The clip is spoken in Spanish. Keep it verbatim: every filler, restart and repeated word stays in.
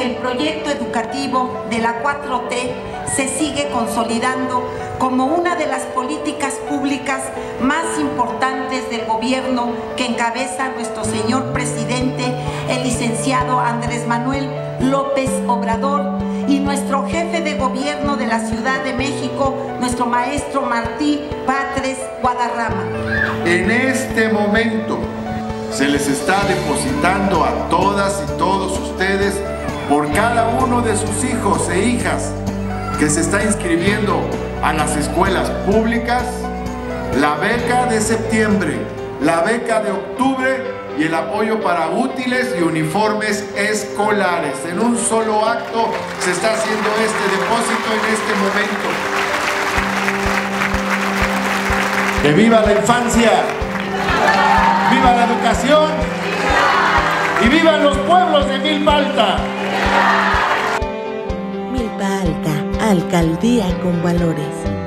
el proyecto educativo de la cuatro T se sigue consolidando como una de las políticas públicas más importantes del gobierno que encabeza nuestro señor presidente, el licenciado Andrés Manuel López Obrador, y nuestro jefe de gobierno de la Ciudad de México, nuestro maestro Martí Batres Guadarrama. En este momento se les está depositando a todas y todos ustedes, por cada uno de sus hijos e hijas que se está inscribiendo a las escuelas públicas, la beca de septiembre, la beca de octubre y el apoyo para útiles y uniformes escolares. En un solo acto se está haciendo este depósito en este momento. ¡Que viva la infancia! ¡Viva la educación! ¡Y vivan los pueblos de Milpa Alta! Milpa Alta, alcaldía con valores.